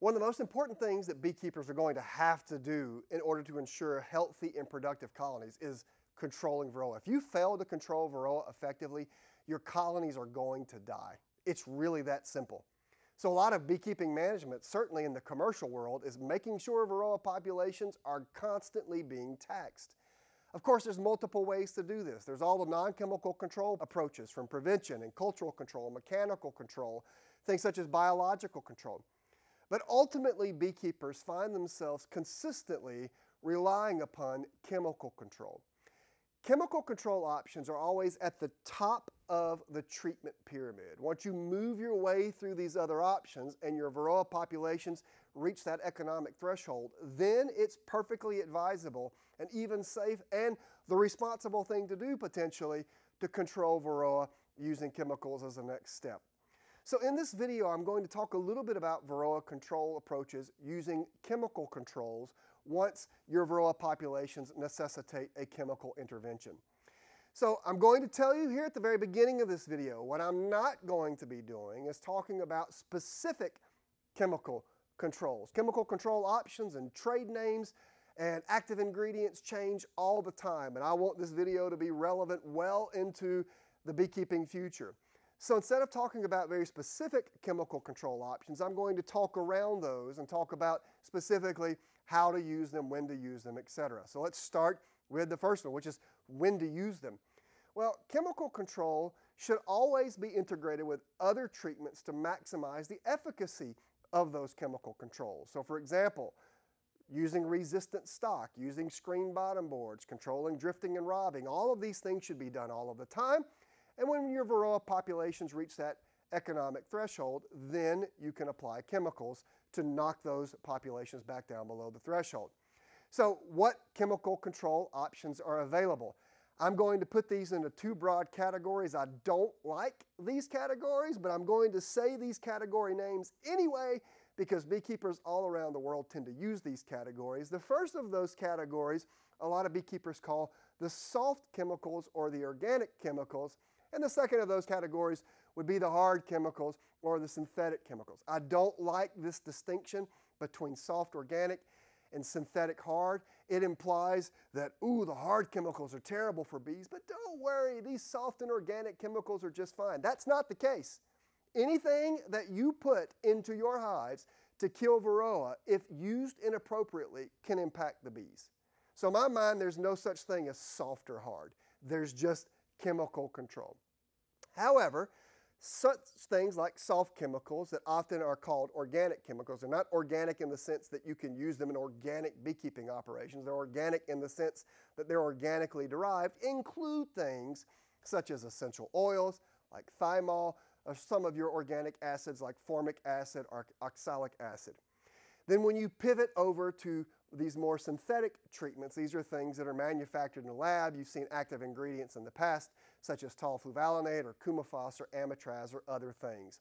One of the most important things that beekeepers are going to have to do in order to ensure healthy and productive colonies is controlling Varroa. If you fail to control Varroa effectively, your colonies are going to die. It's really that simple. So a lot of beekeeping management, certainly in the commercial world, is making sure Varroa populations are constantly being taxed. Of course, there's multiple ways to do this. There's all the non-chemical control approaches, from prevention and cultural control, mechanical control, things such as biological control. But ultimately, beekeepers find themselves consistently relying upon chemical control. Chemical control options are always at the top of the treatment pyramid. Once you move your way through these other options and your Varroa populations reach that economic threshold, then it's perfectly advisable and even safe and the responsible thing to do potentially to control Varroa using chemicals as the next step. So in this video, I'm going to talk a little bit about Varroa control approaches using chemical controls once your Varroa populations necessitate a chemical intervention. So I'm going to tell you here at the very beginning of this video, what I'm not going to be doing is talking about specific chemical controls. Chemical control options and trade names and active ingredients change all the time, and I want this video to be relevant well into the beekeeping future. So instead of talking about very specific chemical control options, I'm going to talk around those and talk about specifically how to use them, when to use them, etc. So let's start with the first one, which is when to use them. Well, chemical control should always be integrated with other treatments to maximize the efficacy of those chemical controls. So for example, using resistant stock, using screen bottom boards, controlling drifting and robbing, all of these things should be done all of the time. And when your Varroa populations reach that economic threshold, then you can apply chemicals to knock those populations back down below the threshold. So what chemical control options are available? I'm going to put these into two broad categories. I don't like these categories, but I'm going to say these category names anyway because beekeepers all around the world tend to use these categories. The first of those categories, a lot of beekeepers call the soft chemicals or the organic chemicals. And the second of those categories would be the hard chemicals or the synthetic chemicals. I don't like this distinction between soft organic and synthetic hard. It implies that, ooh, the hard chemicals are terrible for bees, but don't worry, these soft and organic chemicals are just fine. That's not the case. Anything that you put into your hives to kill Varroa, if used inappropriately, can impact the bees. So in my mind, there's no such thing as soft or hard. There's just chemical control. However, such things like soft chemicals that often are called organic chemicals, they're not organic in the sense that you can use them in organic beekeeping operations. They're organic in the sense that they're organically derived, include things such as essential oils like thymol, or some of your organic acids like formic acid or oxalic acid. Then when you pivot over to these more synthetic treatments, these are things that are manufactured in the lab. You've seen active ingredients in the past, such as tolfluvalinate or coumaphos or amitraz or other things.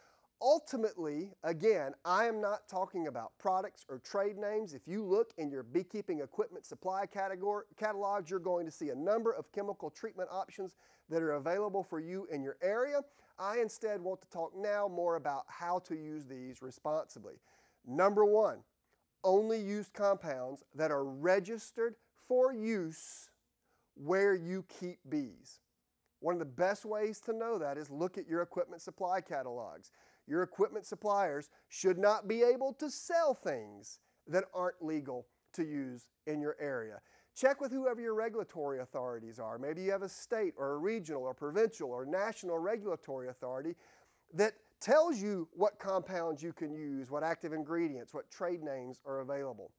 Ultimately, again, I am not talking about products or trade names. If you look in your beekeeping equipment supply catalogs, you're going to see a number of chemical treatment options that are available for you in your area. I instead want to talk now more about how to use these responsibly. Number one, only use compounds that are registered for use where you keep bees. One of the best ways to know that is look at your equipment supply catalogs. Your equipment suppliers should not be able to sell things that aren't legal to use in your area. Check with whoever your regulatory authorities are. Maybe you have a state or a regional or provincial or national regulatory authority that tells you what compounds you can use, what active ingredients, what trade names are available.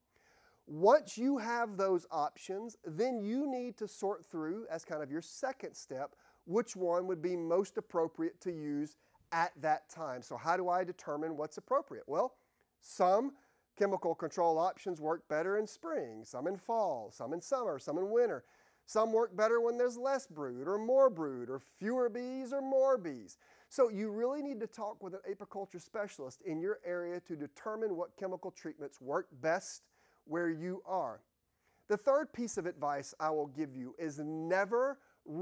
Once you have those options, then you need to sort through, as kind of your second step, which one would be most appropriate to use at that time. So how do I determine what's appropriate? Well, some chemical control options work better in spring, some in fall, some in summer, some in winter. Some work better when there's less brood or more brood or fewer bees or more bees. So you really need to talk with an apiculture specialist in your area to determine what chemical treatments work best where you are. The third piece of advice I will give you is never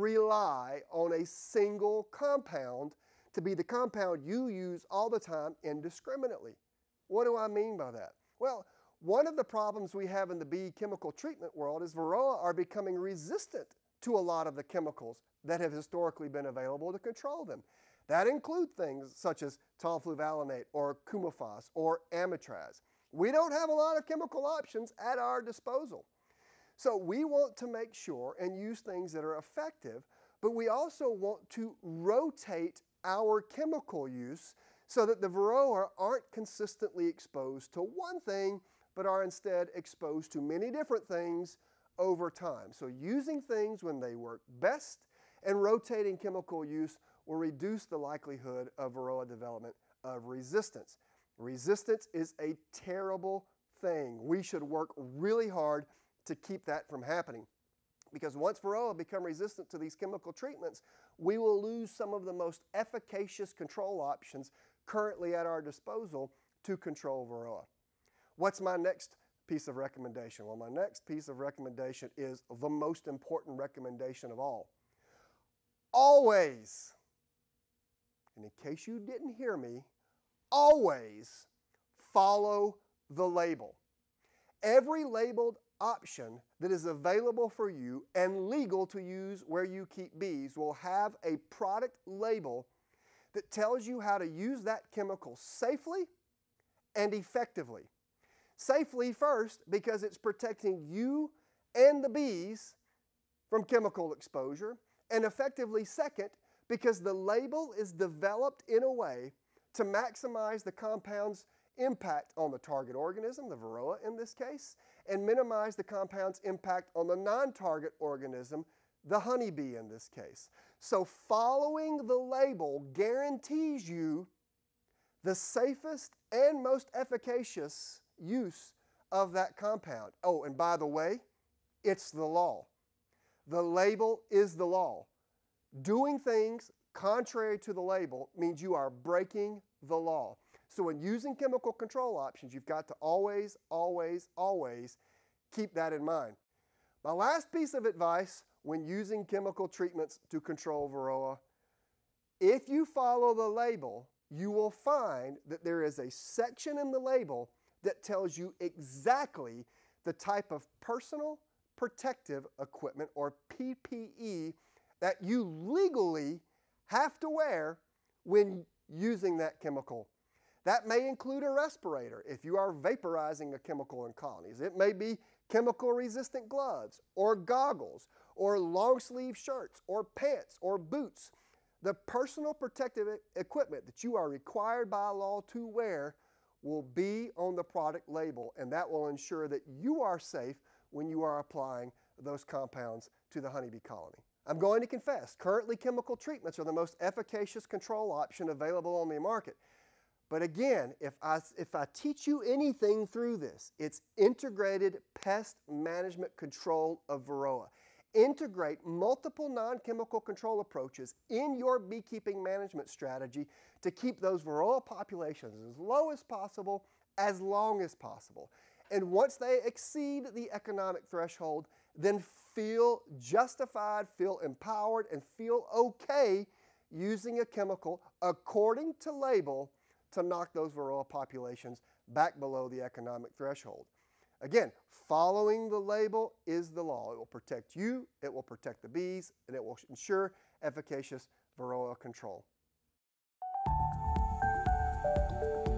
rely on a single compound to be the compound you use all the time indiscriminately. What do I mean by that? Well, one of the problems we have in the bee chemical treatment world is Varroa are becoming resistant to a lot of the chemicals that have historically been available to control them. That include things such as tomfluvalinate or coumaphos or amitraz. We don't have a lot of chemical options at our disposal. So we want to make sure and use things that are effective, but we also want to rotate our chemical use so that the Varroa aren't consistently exposed to one thing, but are instead exposed to many different things over time. So using things when they work best and rotating chemical use will reduce the likelihood of Varroa development of resistance. Resistance is a terrible thing. We should work really hard to keep that from happening, because once Varroa become resistant to these chemical treatments, we will lose some of the most efficacious control options currently at our disposal to control Varroa. What's my next piece of recommendation? Well, my next piece of recommendation is the most important recommendation of all. Always, and in case you didn't hear me, always follow the label. Every labeled option that is available for you and legal to use where you keep bees will have a product label that tells you how to use that chemical safely and effectively. Safely first, because it's protecting you and the bees from chemical exposure, and effectively second, because the label is developed in a way to maximize the compound's impact on the target organism, the Varroa in this case, and minimize the compound's impact on the non-target organism, the honeybee in this case. So following the label guarantees you the safest and most efficacious use of that compound. Oh, and by the way, it's the law. The label is the law. Doing things contrary to the label means you are breaking the law. So when using chemical control options, you've got to always, always, always keep that in mind. My last piece of advice when using chemical treatments to control Varroa, if you follow the label, you will find that there is a section in the label that tells you exactly the type of personal protective equipment, or PPE, that you legally have to wear when using that chemical. That may include a respirator if you are vaporizing a chemical in colonies. It may be chemical-resistant gloves or goggles or long-sleeve shirts or pants or boots. The personal protective equipment that you are required by law to wear will be on the product label, and that will ensure that you are safe when you are applying those compounds to the honeybee colony. I'm going to confess, currently chemical treatments are the most efficacious control option available on the market. But again, if I teach you anything through this, it's integrated pest management control of Varroa. Integrate multiple non-chemical control approaches in your beekeeping management strategy to keep those Varroa populations as low as possible, as long as possible. And once they exceed the economic threshold, then feel justified, feel empowered, and feel okay using a chemical according to label to knock those Varroa populations back below the economic threshold. Again, following the label is the law. It will protect you, it will protect the bees, and it will ensure efficacious Varroa control.